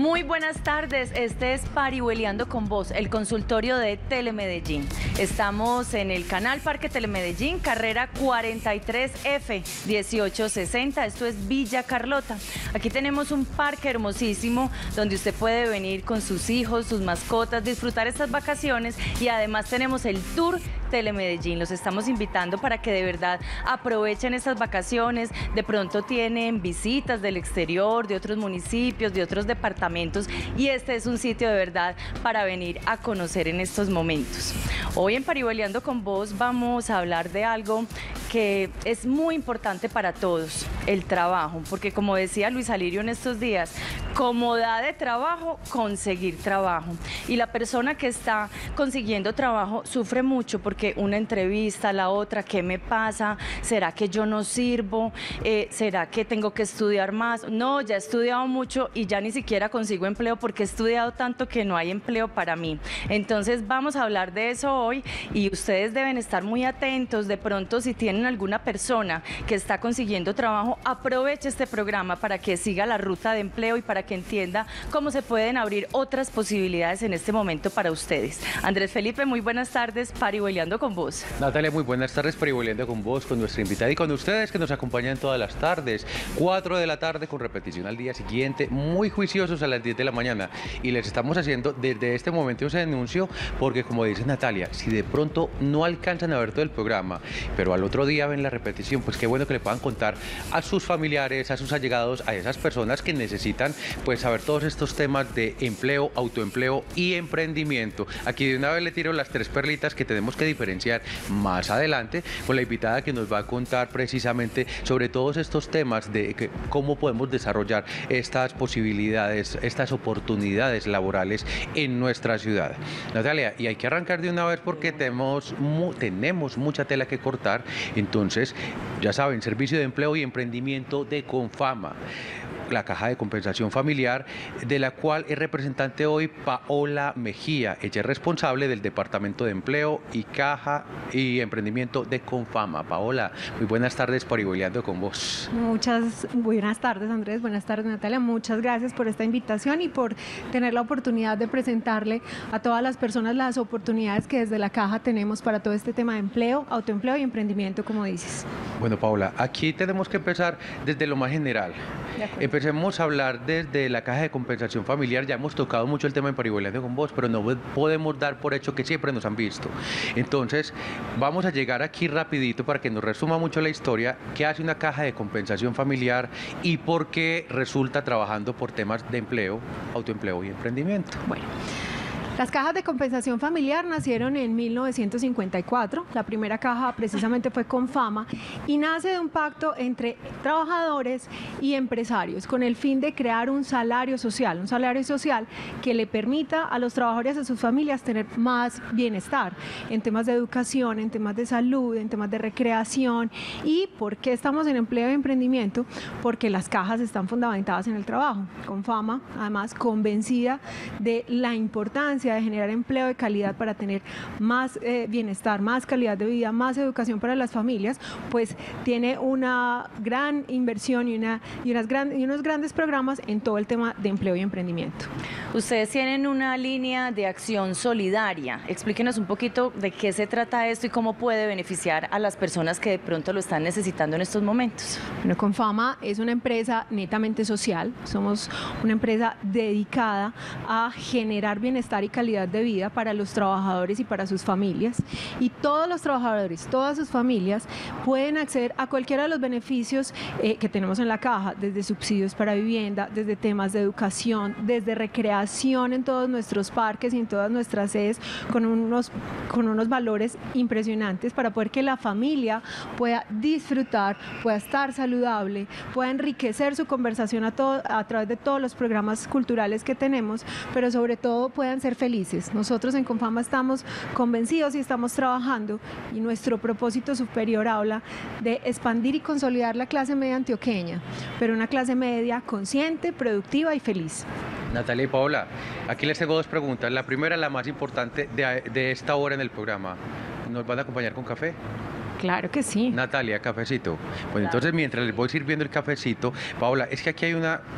Muy buenas tardes, este es Parihueliando con Vos, el consultorio de Telemedellín. Estamos en el canal Parque Telemedellín, carrera 43F 1860, esto es Villa Carlota. Aquí tenemos un parque hermosísimo donde usted puede venir con sus hijos, sus mascotas, disfrutar estas vacaciones y además tenemos el tour Telemedellín. Los estamos invitando para que de verdad aprovechen estas vacaciones. De pronto tienen visitas del exterior, de otros municipios, de otros departamentos y este es un sitio de verdad para venir a conocer en estos momentos. Hoy en Parihueliando con Vos vamos a hablar de algo que es muy importante para todos, el trabajo, porque como decía Luis Alirio en estos días, como da de trabajo, conseguir trabajo. Y la persona que está consiguiendo trabajo sufre mucho porque una entrevista, la otra, ¿qué me pasa? ¿Será que yo no sirvo? ¿Será que tengo que estudiar más? No, ya he estudiado mucho y ya ni siquiera consigo empleo porque he estudiado tanto que no hay empleo para mí. Entonces vamos a hablar de eso hoy y ustedes deben estar muy atentos. De pronto, si tienen alguna persona que está consiguiendo trabajo, aproveche este programa para que siga la ruta de empleo y para que entienda cómo se pueden abrir otras posibilidades en este momento para ustedes. Andrés Felipe, muy buenas tardes, Parihueliando con Vos. Natalia, muy buenas tardes, Parihueliando con Vos, con nuestra invitada y con ustedes que nos acompañan todas las tardes, 4 de la tarde con repetición al día siguiente, muy juiciosos a las 10 de la mañana. Y les estamos haciendo desde este momento ese anuncio porque, como dice Natalia, si de pronto no alcanzan a ver todo el programa, pero al otro día ven la repetición, pues qué bueno que le puedan contar a sus familiares, a sus allegados, a esas personas que necesitan pues saber todos estos temas de empleo, autoempleo y emprendimiento. Aquí de una vez le tiro las 3 perlitas que tenemos que diferenciar más adelante con la invitada que nos va a contar precisamente sobre todos estos temas de cómo podemos desarrollar estas posibilidades, estas oportunidades laborales en nuestra ciudad. Natalia, y hay que arrancar de una vez porque tenemos mucha tela que cortar. Entonces, ya saben, Servicio de Empleo y Emprendimiento de Confama, la Caja de Compensación Familiar, de la cual es representante hoy Paola Mejía. Ella es responsable del Departamento de Empleo y Caja y Emprendimiento de Confama. Paola, muy buenas tardes, Parihueliando con Vos. Muchas buenas tardes, Andrés, buenas tardes, Natalia. Muchas gracias por esta invitación y por tener la oportunidad de presentarle a todas las personas las oportunidades que desde la Caja tenemos para todo este tema de empleo, autoempleo y emprendimiento, como dices. Bueno, Paola, aquí tenemos que empezar desde lo más general. Empecemos a hablar desde la Caja de Compensación Familiar. Ya hemos tocado mucho el tema en Parihueliando con Vos, pero no podemos dar por hecho que siempre nos han visto. Entonces, vamos a llegar aquí rapidito para que nos resuma mucho la historia, qué hace una Caja de Compensación Familiar y por qué resulta trabajando por temas de empleo, autoempleo y emprendimiento. Bueno. Las cajas de compensación familiar nacieron en 1954, la primera caja precisamente fue Confama y nace de un pacto entre trabajadores y empresarios con el fin de crear un salario social que le permita a los trabajadores y a sus familias tener más bienestar en temas de educación, en temas de salud, en temas de recreación. ¿Y por qué estamos en empleo y emprendimiento? Porque las cajas están fundamentadas en el trabajo. Confama, además, convencida de la importancia de generar empleo de calidad para tener más bienestar, más calidad de vida, más educación para las familias, pues tiene una gran inversión y unos grandes programas en todo el tema de empleo y emprendimiento. Ustedes tienen una línea de acción solidaria. Explíquenos un poquito de qué se trata esto y cómo puede beneficiar a las personas que de pronto lo están necesitando en estos momentos. Bueno, Confama es una empresa netamente social. Somos una empresa dedicada a generar bienestar y calidad de vida para los trabajadores y para sus familias. Y todos los trabajadores, todas sus familias pueden acceder a cualquiera de los beneficios que tenemos en la caja, desde subsidios para vivienda, desde temas de educación, desde recreación en todos nuestros parques y en todas nuestras sedes, con unos valores impresionantes para poder que la familia pueda disfrutar, pueda estar saludable, pueda enriquecer su conversación a través de todos los programas culturales que tenemos, pero sobre todo puedan ser felices. Nosotros en Confama estamos convencidos y estamos trabajando y nuestro propósito superior habla de expandir y consolidar la clase media antioqueña, pero una clase media consciente, productiva y feliz. Natalia y Paola, aquí les tengo 2 preguntas. La primera, la más importante de esta hora en el programa. ¿Nos van a acompañar con café? Claro que sí. Natalia, cafecito. Bueno, entonces mientras les voy sirviendo el cafecito, Paola, es que aquí hay una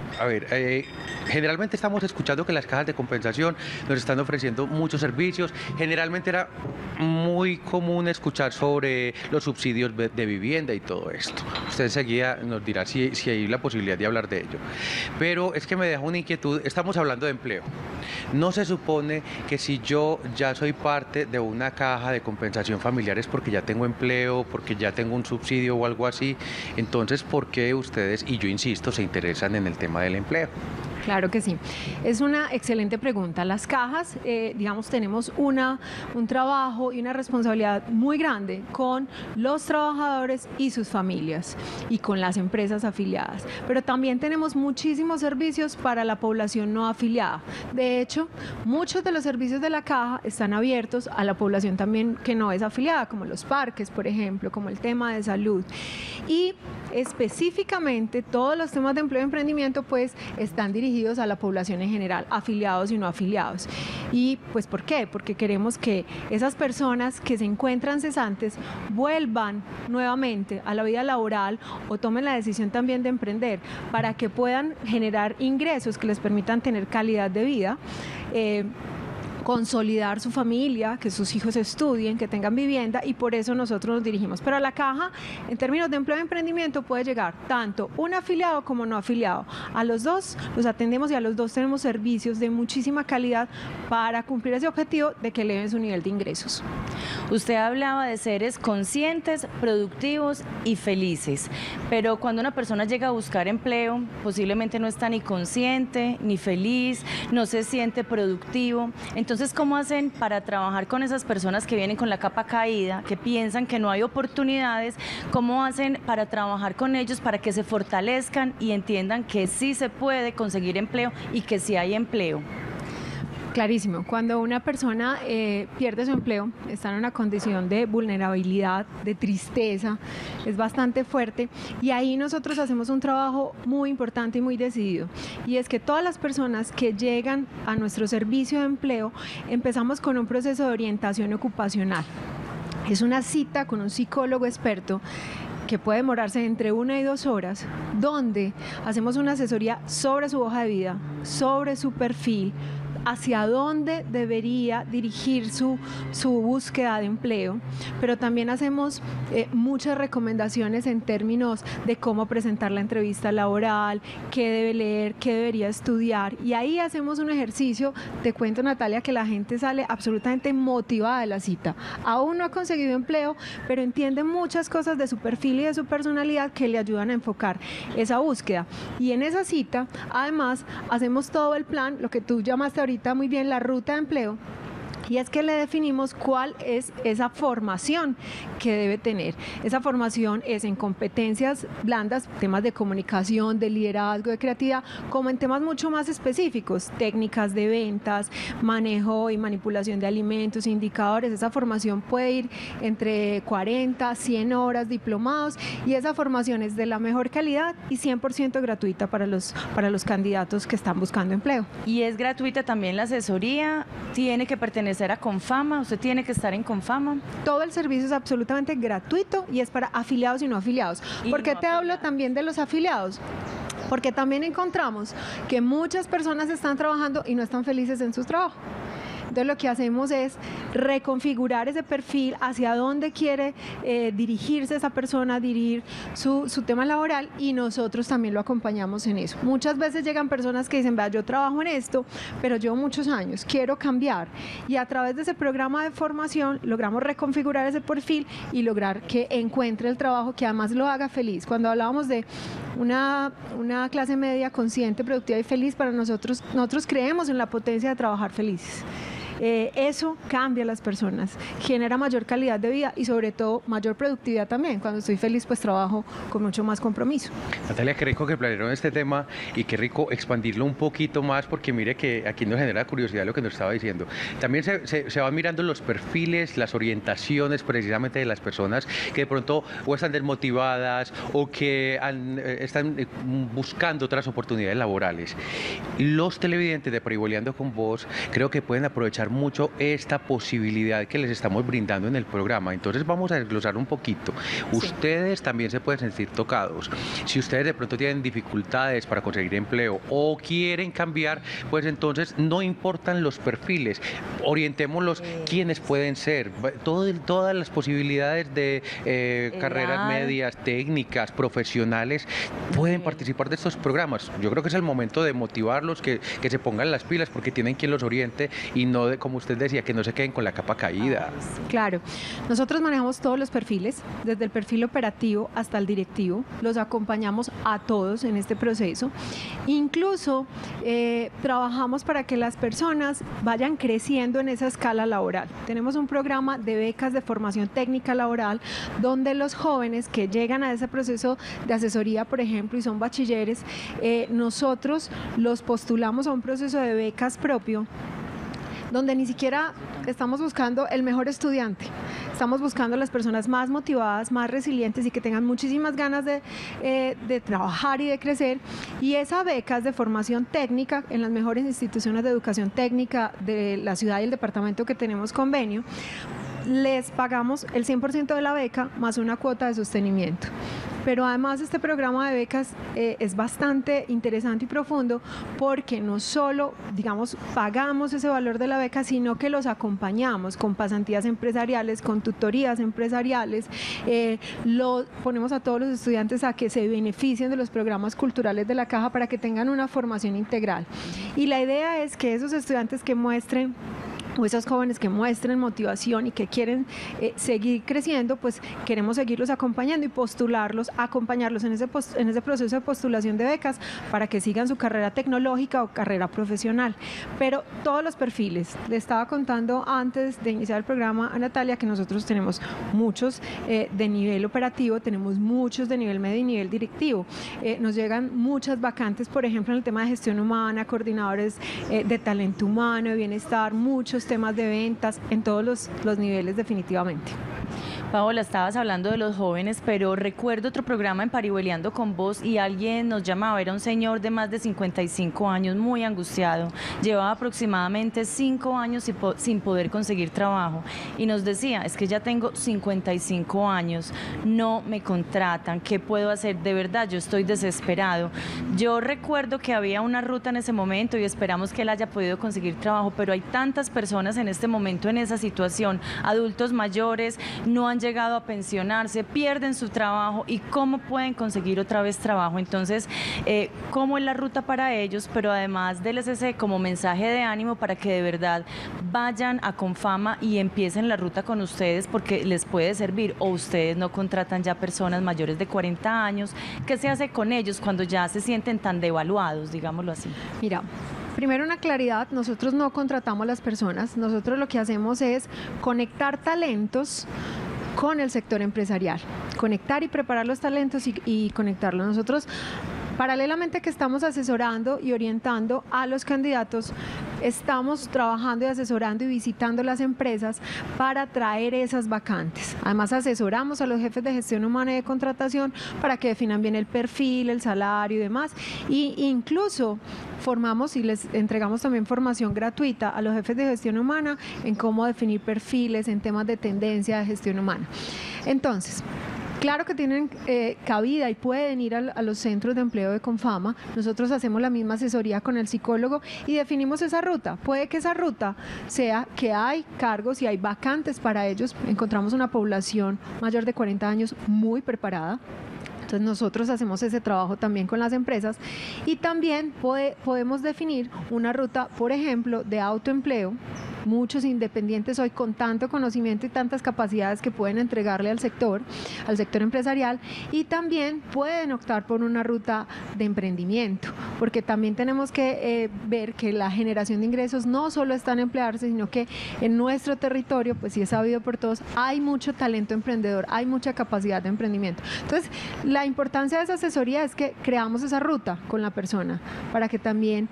A ver, generalmente estamos escuchando que las cajas de compensación nos están ofreciendo muchos servicios. Generalmente era muy común escuchar sobre los subsidios de vivienda y todo esto. Usted enseguida nos dirá si hay la posibilidad de hablar de ello. Pero es que me deja una inquietud. Estamos hablando de empleo. No se supone que si yo ya soy parte de una caja de compensación familiar es porque ya tengo empleo, porque ya tengo un subsidio o algo así. Entonces, ¿por qué ustedes, y yo insisto, se interesan en el tema del empleo? Claro que sí. Es una excelente pregunta. Las cajas, digamos, tenemos un trabajo y una responsabilidad muy grande con los trabajadores y sus familias y con las empresas afiliadas. Pero también tenemos muchísimos servicios para la población no afiliada. De hecho, muchos de los servicios de la caja están abiertos a la población también que no es afiliada, como los parques, por ejemplo, como el tema de salud. Y específicamente todos los temas de empleo y emprendimiento pues están dirigidos a la población en general, afiliados y no afiliados. ¿Y pues por qué? Porque queremos que esas personas que se encuentran cesantes vuelvan nuevamente a la vida laboral o tomen la decisión también de emprender para que puedan generar ingresos que les permitan tener calidad de vida, consolidar su familia, que sus hijos estudien, que tengan vivienda, y por eso nosotros nos dirigimos. Pero a la caja, en términos de empleo y emprendimiento, puede llegar tanto un afiliado como no afiliado. A los dos los atendemos y a los dos tenemos servicios de muchísima calidad para cumplir ese objetivo de que eleven su nivel de ingresos. Usted hablaba de seres conscientes, productivos y felices, pero cuando una persona llega a buscar empleo, posiblemente no está ni consciente, ni feliz, no se siente productivo. Entonces, ¿cómo hacen para trabajar con esas personas que vienen con la capa caída, que piensan que no hay oportunidades? ¿Cómo hacen para trabajar con ellos para que se fortalezcan y entiendan que sí se puede conseguir empleo y que sí hay empleo? Clarísimo, cuando una persona pierde su empleo, está en una condición de vulnerabilidad, de tristeza, es bastante fuerte, y ahí nosotros hacemos un trabajo muy importante y muy decidido, y es que todas las personas que llegan a nuestro servicio de empleo, empezamos con un proceso de orientación ocupacional. Es una cita con un psicólogo experto que puede demorarse entre 1 y 2 horas, donde hacemos una asesoría sobre su hoja de vida, sobre su perfil, hacia dónde debería dirigir su búsqueda de empleo, pero también hacemos muchas recomendaciones en términos de cómo presentar la entrevista laboral, qué debe leer, qué debería estudiar, y ahí hacemos un ejercicio. Te cuento, Natalia, que la gente sale absolutamente motivada de la cita. Aún no ha conseguido empleo, pero entiende muchas cosas de su perfil y de su personalidad que le ayudan a enfocar esa búsqueda. Y en esa cita, además, hacemos todo el plan, lo que tú llamaste ahorita muy bien, la ruta de empleo, y es que le definimos cuál es esa formación que debe tener. Esa formación es en competencias blandas, temas de comunicación, de liderazgo, de creatividad, como en temas mucho más específicos, técnicas de ventas, manejo y manipulación de alimentos, indicadores. Esa formación puede ir entre 40, 100 horas, diplomados, y esa formación es de la mejor calidad y 100% gratuita para los candidatos que están buscando empleo. Y es gratuita también la asesoría, tiene que pertenecer a Confama, usted tiene que estar en Confama. Todo el servicio es absolutamente gratuito y es para afiliados y no afiliados. ¿Por qué te hablo también de los afiliados? Porque también encontramos que muchas personas están trabajando y no están felices en su trabajo. Entonces lo que hacemos es reconfigurar ese perfil, hacia dónde quiere dirigirse esa persona, dirigir su tema laboral, y nosotros también lo acompañamos en eso. Muchas veces llegan personas que dicen, vea, yo trabajo en esto, pero llevo muchos años, quiero cambiar, y a través de ese programa de formación logramos reconfigurar ese perfil y lograr que encuentre el trabajo que además lo haga feliz. Cuando hablábamos de una clase media consciente, productiva y feliz, para nosotros creemos en la potencia de trabajar felices. Eso cambia a las personas, genera mayor calidad de vida y sobre todo mayor productividad también. Cuando estoy feliz, pues trabajo con mucho más compromiso. Natalia, qué rico que planearon este tema y qué rico expandirlo un poquito más, porque mire que aquí nos genera curiosidad lo que nos estaba diciendo. También se van mirando los perfiles, las orientaciones precisamente de las personas que de pronto o están desmotivadas o que están buscando otras oportunidades laborales. Los televidentes de Parihueliando con Vos creo que pueden aprovechar aprovechar mucho esta posibilidad que les estamos brindando en el programa. Entonces vamos a desglosar un poquito. Sí. Ustedes también se pueden sentir tocados. Si ustedes de pronto tienen dificultades para conseguir empleo o quieren cambiar, pues entonces no importan los perfiles, orientémoslos quiénes pueden ser, todas las posibilidades de carreras medias, técnicas, profesionales, pueden participar de estos programas. Yo creo que es el momento de motivarlos, que se pongan las pilas, porque tienen quien los oriente y no, como usted decía, que no se queden con la capa caída. Claro, nosotros manejamos todos los perfiles, desde el perfil operativo hasta el directivo, los acompañamos a todos en este proceso, incluso trabajamos para que las personas vayan creciendo en esa escala laboral. Tenemos un programa de becas de formación técnica laboral donde los jóvenes que llegan a ese proceso de asesoría, por ejemplo, y son bachilleres, nosotros los postulamos a un proceso de becas propio, donde ni siquiera estamos buscando el mejor estudiante, estamos buscando las personas más motivadas, más resilientes y que tengan muchísimas ganas de trabajar y de crecer, y esa beca es de formación técnica en las mejores instituciones de educación técnica de la ciudad y el departamento que tenemos convenio. Les pagamos el 100% de la beca más una cuota de sostenimiento. Pero además este programa de becas es bastante interesante y profundo porque no solo, digamos, pagamos ese valor de la beca, sino que los acompañamos con pasantías empresariales, con tutorías empresariales, ponemos a todos los estudiantes a que se beneficien de los programas culturales de la Caja para que tengan una formación integral. Y la idea es que esos estudiantes que muestren, o esos jóvenes que muestren motivación y que quieren seguir creciendo, pues queremos seguirlos acompañando y postularlos, acompañarlos en ese proceso de postulación de becas para que sigan su carrera tecnológica o carrera profesional. Pero todos los perfiles, le estaba contando antes de iniciar el programa a Natalia que nosotros tenemos muchos de nivel operativo, tenemos muchos de nivel medio y nivel directivo. Nos llegan muchas vacantes, por ejemplo, en el tema de gestión humana, coordinadores de talento humano, de bienestar, muchos temas de ventas, en todos los niveles definitivamente. Paola, estabas hablando de los jóvenes, pero recuerdo otro programa en Parihueliando con Vos y alguien nos llamaba, era un señor de más de 55 años, muy angustiado, llevaba aproximadamente 5 años sin poder conseguir trabajo y nos decía, es que ya tengo 55 años, no me contratan, ¿qué puedo hacer? De verdad, yo estoy desesperado. Yo recuerdo que había una ruta en ese momento y esperamos que él haya podido conseguir trabajo, pero hay tantas personas en este momento en esa situación, adultos mayores, no han llegado a pensionarse, pierden su trabajo y cómo pueden conseguir otra vez trabajo. Entonces, ¿cómo es la ruta para ellos? Pero además déles ese como mensaje de ánimo para que de verdad vayan a Confama y empiecen la ruta con ustedes porque les puede servir. O ustedes no contratan ya personas mayores de 40 años. ¿Qué se hace con ellos cuando ya se sienten tan devaluados, digámoslo así? Mira, primero una claridad, nosotros no contratamos a las personas, nosotros lo que hacemos es conectar talentos con el sector empresarial, conectar y preparar los talentos y conectarlos. Nosotros, paralelamente que estamos asesorando y orientando a los candidatos, estamos trabajando y asesorando y visitando las empresas para traer esas vacantes. Además, asesoramos a los jefes de gestión humana y de contratación para que definan bien el perfil, el salario y demás. Y incluso formamos y les entregamos también formación gratuita a los jefes de gestión humana en cómo definir perfiles, en temas de tendencia de gestión humana. Entonces, claro que tienen cabida y pueden ir a los centros de empleo de Confama. Nosotros hacemos la misma asesoría con el psicólogo y definimos esa ruta. Puede que esa ruta sea que hay cargos y hay vacantes para ellos. Encontramos una población mayor de 40 años muy preparada. Entonces nosotros hacemos ese trabajo también con las empresas y también podemos definir una ruta, por ejemplo, de autoempleo. Muchos independientes hoy con tanto conocimiento y tantas capacidades que pueden entregarle al sector empresarial, y también pueden optar por una ruta de emprendimiento, porque también tenemos que ver que la generación de ingresos no solo está en emplearse, sino que en nuestro territorio, pues sí es sabido por todos, hay mucho talento emprendedor, hay mucha capacidad de emprendimiento. Entonces, la importancia de esa asesoría es que creamos esa ruta con la persona para que también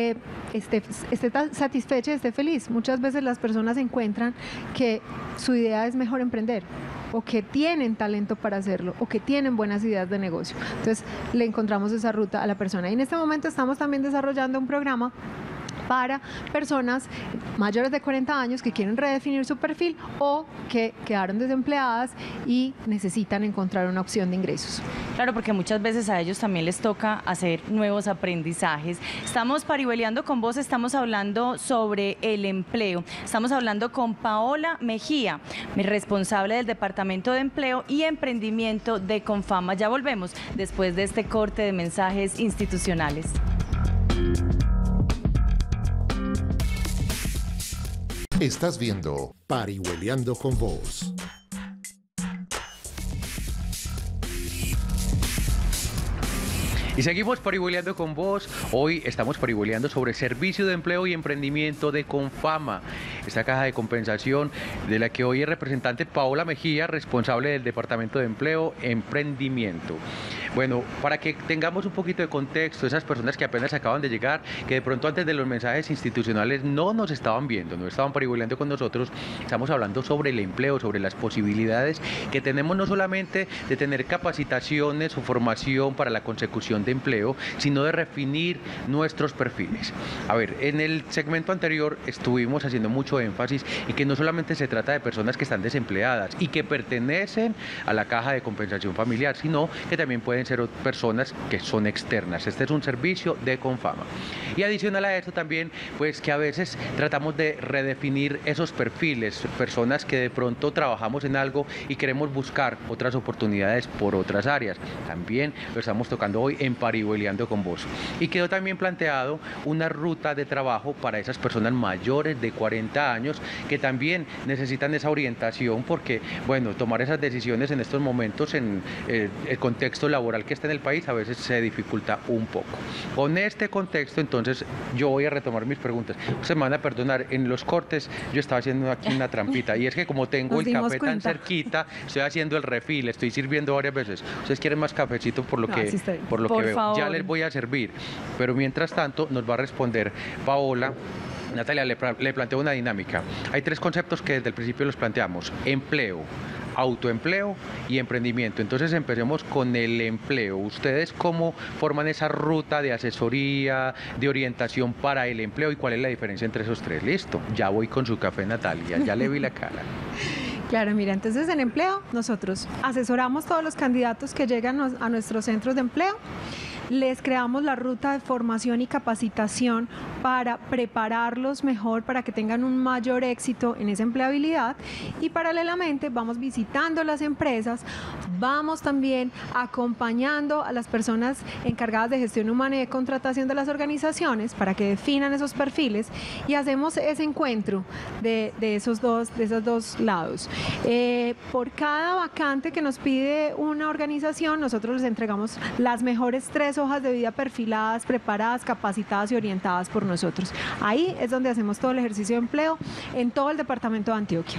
esté satisfecha y esté feliz. Muchas veces las personas encuentran que su idea es mejor emprender, o que tienen talento para hacerlo, o que tienen buenas ideas de negocio. Entonces, le encontramos esa ruta a la persona. Y en este momento estamos también desarrollando un programa para personas mayores de 40 años que quieren redefinir su perfil o que quedaron desempleadas y necesitan encontrar una opción de ingresos. Claro, porque muchas veces a ellos también les toca hacer nuevos aprendizajes. Estamos parihueleando con vos, estamos hablando sobre el empleo. Estamos hablando con Paola Mejía, responsable del Departamento de Empleo y Emprendimiento de Confama. Ya volvemos después de este corte de mensajes institucionales. Estás viendo Parihueleando con Vos. Y seguimos parihueleando con vos. Hoy estamos parihueleando sobre servicio de empleo y emprendimiento de Confama, esta caja de compensación de la que hoy es representante Paola Mejía, responsable del Departamento de Empleo y Emprendimiento. Bueno, para que tengamos un poquito de contexto, esas personas que apenas acaban de llegar, que de pronto antes de los mensajes institucionales no nos estaban viendo, no estaban parihueleando con nosotros, estamos hablando sobre el empleo, sobre las posibilidades que tenemos no solamente de tener capacitaciones o formación para la consecución de empleo, sino de redefinir nuestros perfiles. A ver, en el segmento anterior estuvimos haciendo mucho énfasis en que no solamente se trata de personas que están desempleadas y que pertenecen a la caja de compensación familiar, sino que también pueden ser personas que son externas. Este es un servicio de Confama. Y adicional a esto también, pues que a veces tratamos de redefinir esos perfiles, personas que de pronto trabajamos en algo y queremos buscar otras oportunidades por otras áreas. También lo estamos tocando hoy en Parihueleando con Vos. Y quedó también planteado una ruta de trabajo para esas personas mayores de 40 años que también necesitan esa orientación porque, bueno, tomar esas decisiones en estos momentos en el contexto laboral que está en el país a veces se dificulta un poco. Con este contexto, entonces, yo voy a retomar mis preguntas. Ustedes me van a perdonar, en los cortes yo estaba haciendo aquí una trampita y es que como tengo el café tan cerquita, estoy haciendo el refil, estoy sirviendo varias veces. ¿Ustedes quieren más cafecito por lo que veo? Favor. Ya les voy a servir, pero mientras tanto nos va a responder Paola. Natalia, le planteo una dinámica. Hay tres conceptos que desde el principio los planteamos: empleo, autoempleo y emprendimiento. Entonces empecemos con el empleo. ¿Ustedes cómo forman esa ruta de asesoría, de orientación para el empleo y cuál es la diferencia entre esos tres? Listo, ya voy con su café, Natalia, ya le vi la cara. Claro, mira, entonces en empleo nosotros asesoramos todos los candidatos que llegan a nuestros centros de empleo. Les creamos la ruta de formación y capacitación para prepararlos mejor, para que tengan un mayor éxito en esa empleabilidad y paralelamente vamos visitando las empresas, vamos también acompañando a las personas encargadas de gestión humana y de contratación de las organizaciones para que definan esos perfiles y hacemos ese encuentro de esos dos lados. Por cada vacante que nos pide una organización, nosotros les entregamos las mejores 3 hojas de vida perfiladas, preparadas, capacitadas y orientadas por nosotros. Ahí es donde hacemos todo el ejercicio de empleo en todo el departamento de Antioquia.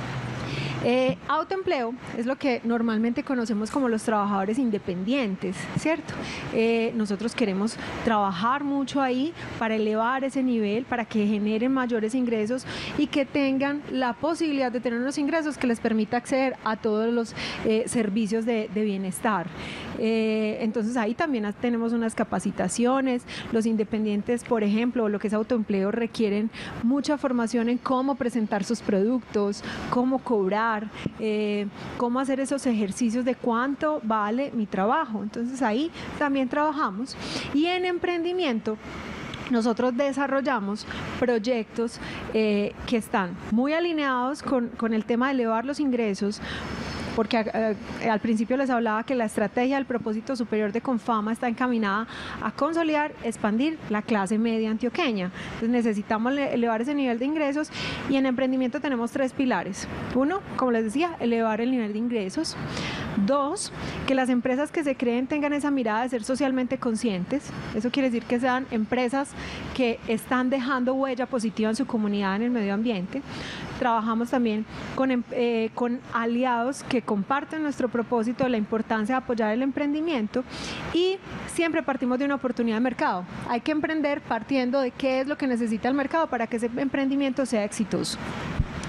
Autoempleo es lo que normalmente conocemos como los trabajadores independientes, ¿cierto? Nosotros queremos trabajar mucho ahí para elevar ese nivel, para que generen mayores ingresos y que tengan la posibilidad de tener unos ingresos que les permita acceder a todos los servicios de bienestar. Entonces ahí también tenemos unas capacitaciones. Los independientes, por ejemplo, lo que es autoempleo, requieren mucha formación en cómo presentar sus productos, cómo cobrar, cómo hacer esos ejercicios de cuánto vale mi trabajo. Entonces ahí también trabajamos. Y en emprendimiento nosotros desarrollamos proyectos que están muy alineados con el tema de elevar los ingresos, porque al principio les hablaba que la estrategia del propósito superior de Confama está encaminada a consolidar, expandir la clase media antioqueña. Entonces necesitamos elevar ese nivel de ingresos y en emprendimiento tenemos 3 pilares. 1, como les decía, elevar el nivel de ingresos. 2, que las empresas que se creen tengan esa mirada de ser socialmente conscientes. Eso quiere decir que sean empresas que están dejando huella positiva en su comunidad, en el medio ambiente. Trabajamos también con aliados que comparten nuestro propósito de la importancia de apoyar el emprendimiento y siempre partimos de una oportunidad de mercado. Hay que emprender partiendo de qué es lo que necesita el mercado para que ese emprendimiento sea exitoso.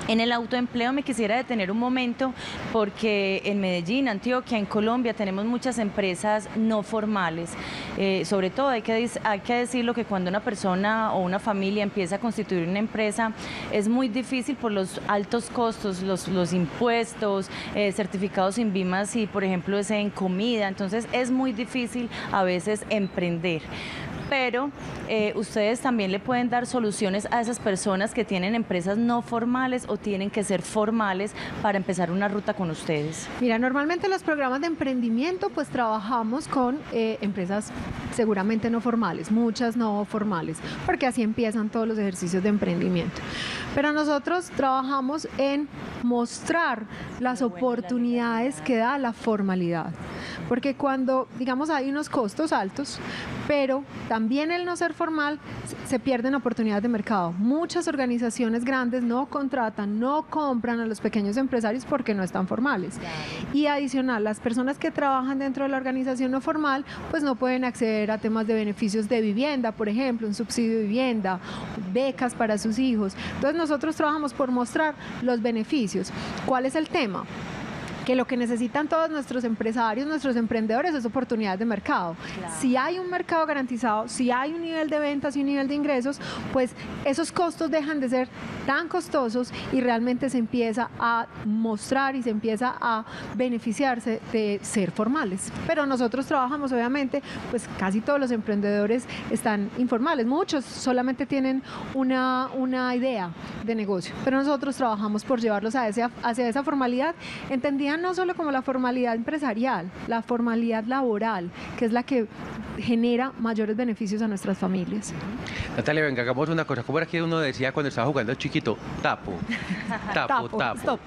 En el autoempleo me quisiera detener un momento porque en Medellín, Antioquia, en Colombia tenemos muchas empresas no formales. Sobre todo hay que decirlo que cuando una persona o una familia empieza a constituir una empresa es muy difícil por los altos costos, los impuestos, certificados INVIMAS y por ejemplo es en comida, entonces es muy difícil a veces emprender. Pero ustedes también le pueden dar soluciones a esas personas que tienen empresas no formales o tienen que ser formales para empezar una ruta con ustedes. Mira, normalmente los programas de emprendimiento pues trabajamos con empresas seguramente no formales, muchas no formales, porque así empiezan todos los ejercicios de emprendimiento. Pero nosotros trabajamos en mostrar las oportunidades que da la formalidad, porque cuando, digamos, hay unos costos altos, pero también el no ser formal, se pierden oportunidades de mercado. Muchas organizaciones grandes no contratan, no compran a los pequeños empresarios porque no están formales. Claro. Y adicional, las personas que trabajan dentro de la organización no formal, pues no pueden acceder a temas de beneficios de vivienda, por ejemplo, un subsidio de vivienda, becas para sus hijos. Entonces nosotros trabajamos por mostrar los beneficios. ¿Cuál es el tema? Que lo que necesitan todos nuestros empresarios, nuestros emprendedores, es oportunidades de mercado. Claro. Si hay un mercado garantizado, si hay un nivel de ventas y un nivel de ingresos, pues esos costos dejan de ser tan costosos y realmente se empieza a mostrar y se empieza a beneficiarse de ser formales. Pero nosotros trabajamos, obviamente, pues casi todos los emprendedores están informales, muchos solamente tienen una idea de negocio, pero nosotros trabajamos por llevarlos hacia esa formalidad, entendían no solo como la formalidad empresarial, la formalidad laboral, que es la que genera mayores beneficios a nuestras familias. Natalia, venga, hagamos una cosa. Como era que uno decía cuando estaba jugando chiquito, tapo, stop,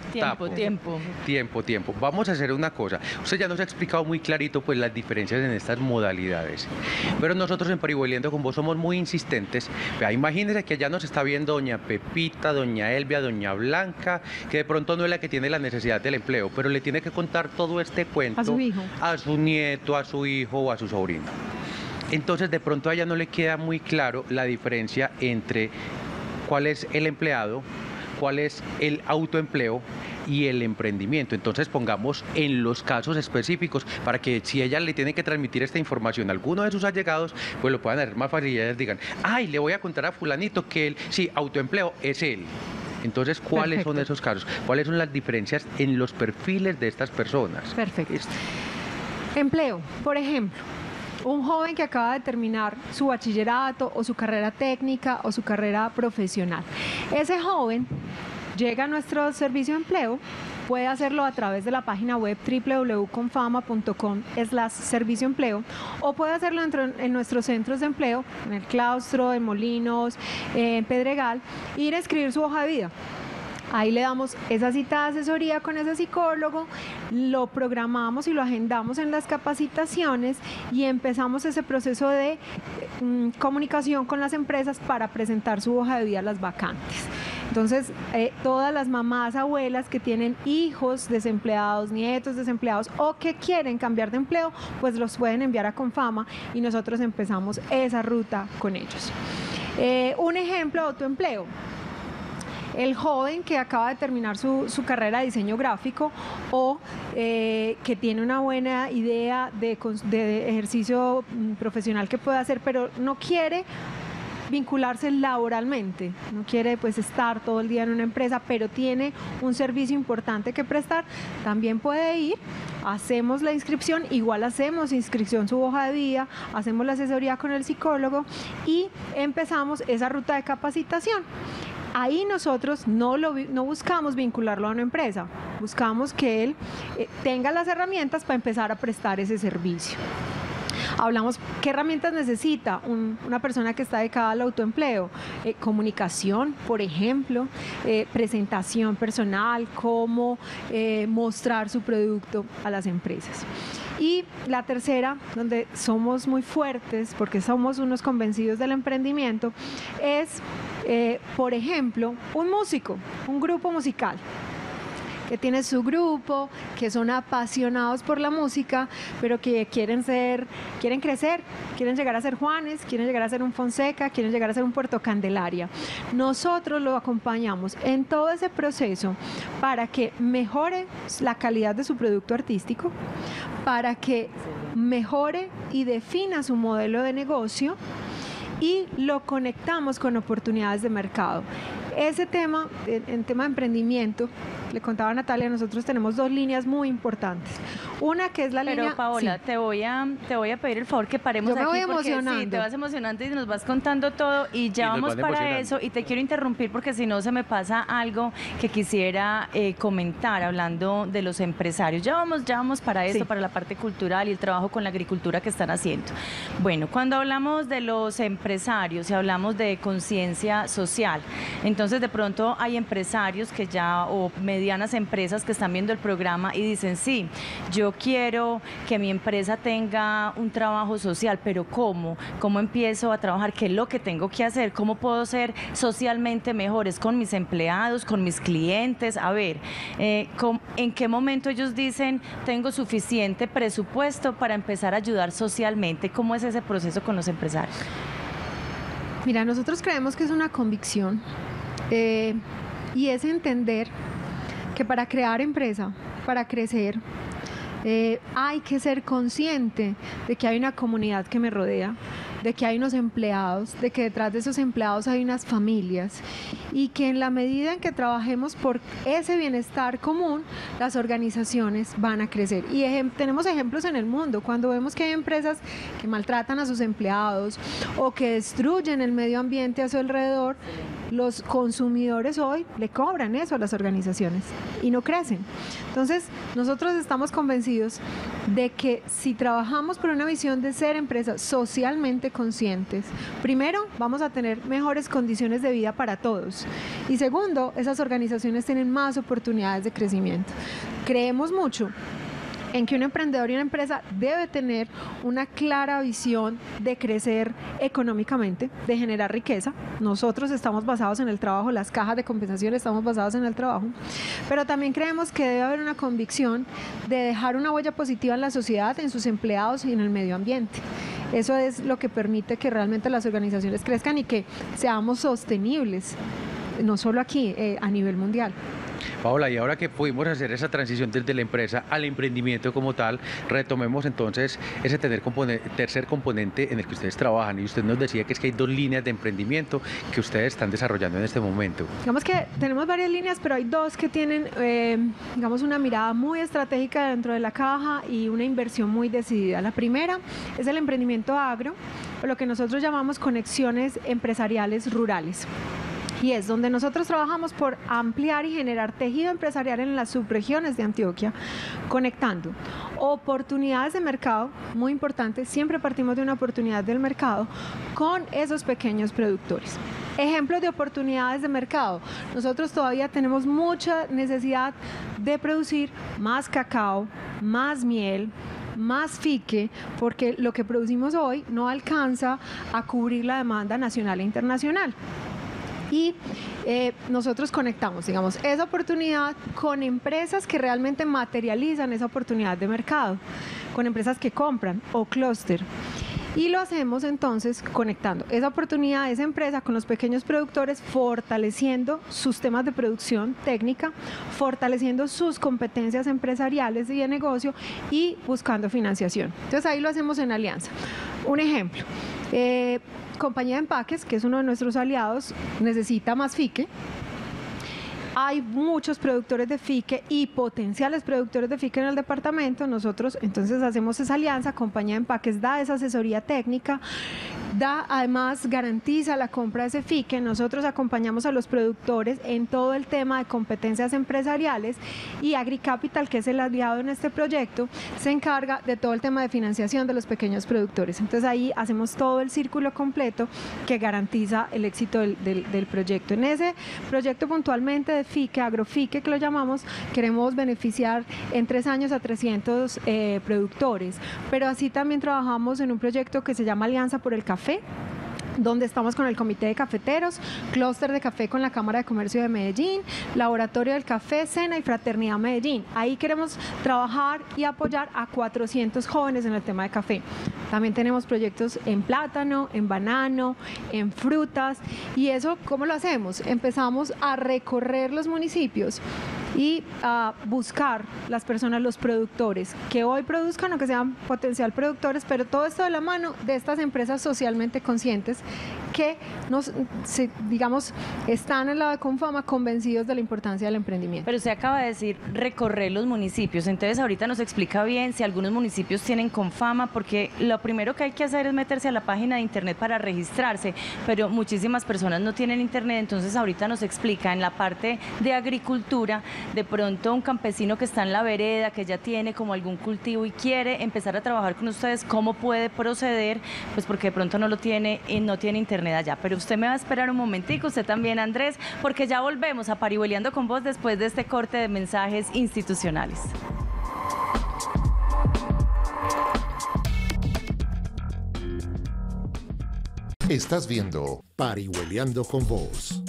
tiempo. Vamos a hacer una cosa. Usted ya nos ha explicado muy clarito pues las diferencias en estas modalidades, pero nosotros en Parihueliendo con Vos somos muy insistentes. Vea, imagínense que allá nos está viendo doña Pepita, doña Elvia, doña Blanca, que de pronto no es la que tiene la necesidad del empleo, pero le tiene que contar todo este cuento a su hijo, a su nieto, a su hijo o a su sobrino. Entonces de pronto a ella no le queda muy claro la diferencia entre cuál es el empleado, cuál es el autoempleo y el emprendimiento. Entonces pongamos en los casos específicos para que si ella le tiene que transmitir esta información a alguno de sus allegados, pues lo puedan hacer más fácil y ellas digan, ay, le voy a contar a fulanito que él, sí, autoempleo es él. Entonces, ¿cuáles son esos casos? ¿Cuáles son las diferencias en los perfiles de estas personas? Perfecto. Empleo, por ejemplo. Un joven que acaba de terminar su bachillerato o su carrera técnica o su carrera profesional. Ese joven llega a nuestro servicio de empleo, puede hacerlo a través de la página web www.confama.com/servicio empleo o puede hacerlo en nuestros centros de empleo, en el Claustro, en Molinos, en Pedregal, ir a escribir su hoja de vida. Ahí le damos esa cita de asesoría con ese psicólogo, lo programamos y lo agendamos en las capacitaciones y empezamos ese proceso de comunicación con las empresas para presentar su hoja de vida a las vacantes. Entonces, todas las mamás, abuelas que tienen hijos desempleados, nietos desempleados o que quieren cambiar de empleo, pues los pueden enviar a Confama y nosotros empezamos esa ruta con ellos. Un ejemplo, autoempleo. El joven que acaba de terminar su carrera de diseño gráfico o que tiene una buena idea de ejercicio profesional que puede hacer, pero no quiere vincularse laboralmente, no quiere pues estar todo el día en una empresa, pero tiene un servicio importante que prestar, también puede ir, hacemos la inscripción, igual hacemos inscripción su hoja de vida, hacemos la asesoría con el psicólogo y empezamos esa ruta de capacitación. Ahí nosotros no buscamos vincularlo a una empresa, buscamos que él tenga las herramientas para empezar a prestar ese servicio. Hablamos qué herramientas necesita una persona que está dedicada al autoempleo, comunicación, por ejemplo, presentación personal, cómo mostrar su producto a las empresas. Y la tercera, donde somos muy fuertes porque somos unos convencidos del emprendimiento, es, por ejemplo, un músico, un grupo musical que tiene su grupo, que son apasionados por la música, pero que quieren crecer, quieren llegar a ser Juanes, quieren llegar a ser un Fonseca, quieren llegar a ser un Puerto Candelaria. Nosotros lo acompañamos en todo ese proceso para que mejore la calidad de su producto artístico, para que mejore y defina su modelo de negocio y lo conectamos con oportunidades de mercado. Ese tema, en tema de emprendimiento, le contaba a Natalia, nosotros tenemos dos líneas muy importantes. Una que es la línea... Pero Paola, sí. te voy a pedir el favor que paremos Yo me aquí voy porque emocionando. sí, te vas emocionando y nos vas contando todo y ya Y nos vamos van para emocionando. eso y te quiero interrumpir porque si no se me pasa algo que quisiera comentar hablando de los empresarios. Ya vamos para esto, Sí. para la parte cultural y el trabajo con la agricultura que están haciendo. Bueno, cuando hablamos de los empresarios y hablamos de conciencia social, entonces de pronto hay empresarios que ya o medianas empresas que están viendo el programa y dicen, sí, yo quiero que mi empresa tenga un trabajo social, pero ¿cómo? ¿Cómo empiezo a trabajar? ¿Qué es lo que tengo que hacer? ¿Cómo puedo ser socialmente mejores con mis empleados, con mis clientes? A ver, ¿en qué momento ellos dicen, tengo suficiente presupuesto para empezar a ayudar socialmente? ¿Cómo es ese proceso con los empresarios? Mira, nosotros creemos que es una convicción y es entender que para crear empresa, para crecer, hay que ser consciente de que hay una comunidad que me rodea, de que hay unos empleados, de que detrás de esos empleados hay unas familias y que en la medida en que trabajemos por ese bienestar común, las organizaciones van a crecer. Y tenemos ejemplos en el mundo, cuando vemos que hay empresas que maltratan a sus empleados o que destruyen el medio ambiente a su alrededor, los consumidores hoy le cobran eso a las organizaciones y no crecen. Entonces, nosotros estamos convencidos de que si trabajamos por una visión de ser empresas socialmente conscientes, primero, vamos a tener mejores condiciones de vida para todos y segundo, esas organizaciones tienen más oportunidades de crecimiento. Creemos mucho en que un emprendedor y una empresa debe tener una clara visión de crecer económicamente, de generar riqueza. Nosotros estamos basados en el trabajo, las cajas de compensación estamos basados en el trabajo, pero también creemos que debe haber una convicción de dejar una huella positiva en la sociedad, en sus empleados y en el medio ambiente. Eso es lo que permite que realmente las organizaciones crezcan y que seamos sostenibles, no solo aquí, a nivel mundial. Paola, y ahora que pudimos hacer esa transición desde la empresa al emprendimiento como tal, retomemos entonces ese tercer componente en el que ustedes trabajan. Y usted nos decía que es que hay dos líneas de emprendimiento que ustedes están desarrollando en este momento. Digamos que tenemos varias líneas, pero hay dos que tienen, digamos, una mirada muy estratégica dentro de la caja y una inversión muy decidida. La primera es el emprendimiento agro, o lo que nosotros llamamos conexiones empresariales rurales. Y es donde nosotros trabajamos por ampliar y generar tejido empresarial en las subregiones de Antioquia, conectando oportunidades de mercado, muy importante, siempre partimos de una oportunidad del mercado, con esos pequeños productores. Ejemplos de oportunidades de mercado. Nosotros todavía tenemos mucha necesidad de producir más cacao, más miel, más fique, porque lo que producimos hoy no alcanza a cubrir la demanda nacional e internacional. Y nosotros conectamos, digamos, esa oportunidad con empresas que realmente materializan esa oportunidad de mercado, con empresas que compran o clúster. Y lo hacemos entonces conectando esa oportunidad de esa empresa con los pequeños productores, fortaleciendo sus temas de producción técnica, fortaleciendo sus competencias empresariales y de negocio y buscando financiación. Entonces ahí lo hacemos en alianza. Un ejemplo, Compañía de Empaques, que es uno de nuestros aliados, necesita más fique. Hay muchos productores de fique y potenciales productores de fique en el departamento. Nosotros entonces hacemos esa alianza. Compañía de Empaques da esa asesoría técnica, además garantiza la compra de ese fique. Nosotros acompañamos a los productores en todo el tema de competencias empresariales y AgriCapital, que es el aliado en este proyecto, se encarga de todo el tema de financiación de los pequeños productores. Entonces ahí hacemos todo el círculo completo que garantiza el éxito del proyecto. En ese proyecto puntualmente de fique, agrofique que lo llamamos, queremos beneficiar en 3 años a 300 productores, pero así también trabajamos en un proyecto que se llama Alianza por el Café, donde estamos con el Comité de Cafeteros, Clúster de Café con la Cámara de Comercio de Medellín, Laboratorio del Café, Sena y Fraternidad Medellín. Ahí queremos trabajar y apoyar a 400 jóvenes en el tema de café. También tenemos proyectos en plátano, en banano, en frutas. ¿Y eso cómo lo hacemos? Empezamos a recorrer los municipios y a buscar las personas, los productores, que hoy produzcan o que sean potencial productores, pero todo esto de la mano de estas empresas socialmente conscientes que digamos, están en la de Confama convencidos de la importancia del emprendimiento. Pero usted acaba de decir recorrer los municipios, entonces ahorita nos explica bien si algunos municipios tienen Confama, porque lo primero que hay que hacer es meterse a la página de internet para registrarse, pero muchísimas personas no tienen internet, entonces ahorita nos explica en la parte de agricultura, de pronto un campesino que está en la vereda, que ya tiene como algún cultivo y quiere empezar a trabajar con ustedes, ¿cómo puede proceder? Pues porque de pronto no lo tiene y no tiene internet allá, pero usted me va a esperar un momentico, usted también, Andrés, porque ya volvemos a Parihueliando con Vos después de este corte de mensajes institucionales. Estás viendo Parihueliando con Vos.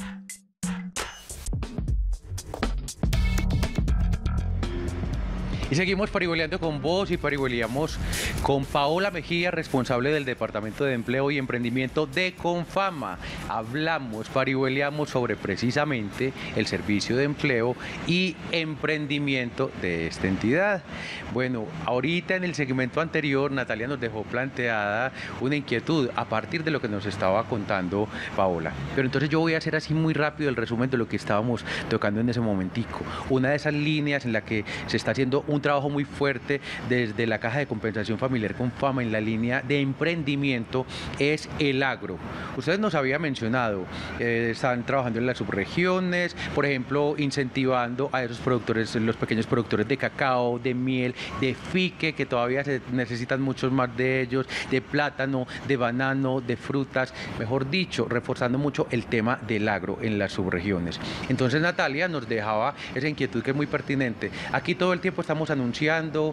Y seguimos parihueliando con vos y parihueliamos con Paola Mejía, responsable del Departamento de Empleo y Emprendimiento de Confama. Parihueliamos sobre precisamente el servicio de empleo y emprendimiento de esta entidad. Bueno, ahorita en el segmento anterior Natalia nos dejó planteada una inquietud a partir de lo que nos estaba contando Paola. Pero entonces yo voy a hacer así muy rápido el resumen de lo que estábamos tocando en ese momentico. Una de esas líneas en la que se está haciendo un trabajo muy fuerte desde la Caja de Compensación Familiar Confama en la línea de emprendimiento es el agro. Ustedes nos habían mencionado, están trabajando en las subregiones, por ejemplo, incentivando a esos productores, los pequeños productores de cacao, de miel, de fique, que todavía se necesitan muchos más de ellos, de plátano, de banano, de frutas, mejor dicho, reforzando mucho el tema del agro en las subregiones. Entonces Natalia nos dejaba esa inquietud que es muy pertinente. Aquí todo el tiempo estamos anunciando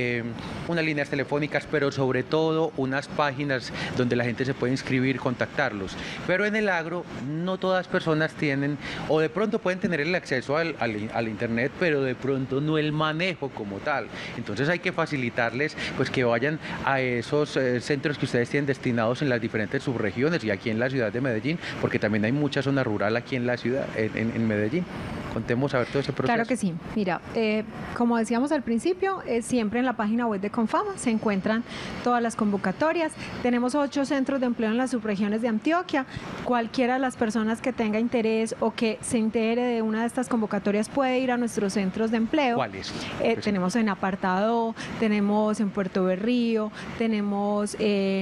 unas líneas telefónicas, pero sobre todo unas páginas donde la gente se puede inscribir, contactarlos. Pero en el agro no todas las personas tienen, o de pronto pueden tener el acceso al internet, pero de pronto no el manejo como tal. Entonces hay que facilitarles pues que vayan a esos centros que ustedes tienen destinados en las diferentes subregiones y aquí en la ciudad de Medellín, porque también hay mucha zona rural aquí en la ciudad, en Medellín. Contemos a ver todo ese proceso. Claro que sí. Mira, como decíamos al principio, siempre en la página web de Confama se encuentran todas las convocatorias. Tenemos 8 centros de empleo en las subregiones de Antioquia. Cualquiera de las personas que tenga interés o que se entere de una de estas convocatorias puede ir a nuestros centros de empleo. ¿Cuáles? Tenemos en Apartado, tenemos en Puerto Berrío, tenemos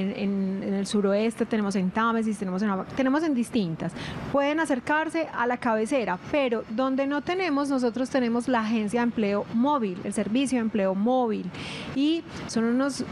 en el suroeste, tenemos en Támesis, tenemos en distintas. Pueden acercarse a la cabecera, pero donde no tenemos, nosotros tenemos la agencia de empleo móvil, el servicio de empleo móvil, y son unos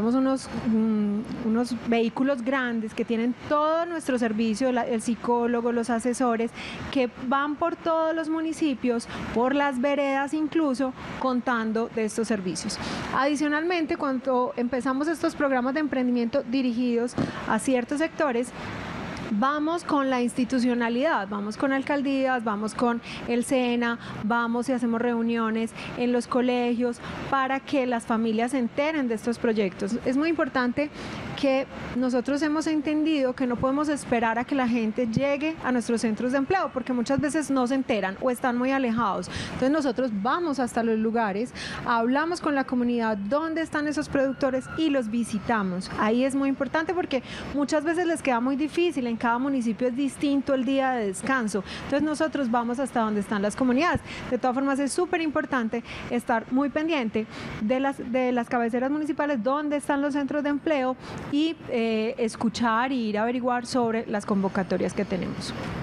vehículos grandes que tienen todo nuestro servicio, el psicólogo, los asesores, que van por todos los municipios, por las veredas incluso, contando de estos servicios. Adicionalmente, cuando empezamos estos programas de emprendimiento dirigidos a ciertos sectores, vamos con la institucionalidad, vamos con alcaldías, vamos con el SENA, vamos y hacemos reuniones en los colegios para que las familias se enteren de estos proyectos. Es muy importante que nosotros hemos entendido que no podemos esperar a que la gente llegue a nuestros centros de empleo, porque muchas veces no se enteran o están muy alejados. Entonces nosotros vamos hasta los lugares, hablamos con la comunidad dónde están esos productores y los visitamos. Ahí es muy importante porque muchas veces les queda muy difícil, en cada municipio es distinto el día de descanso. Entonces nosotros vamos hasta donde están las comunidades. De todas formas es súper importante estar muy pendiente de las cabeceras municipales, dónde están los centros de empleo y escuchar y ir a averiguar sobre las convocatorias que tenemos.